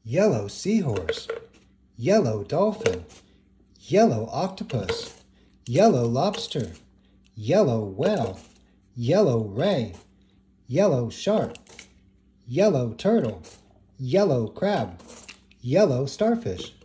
yellow seahorse, yellow dolphin, yellow octopus, yellow lobster, yellow whale, yellow ray, yellow shark, yellow turtle, yellow crab, yellow starfish.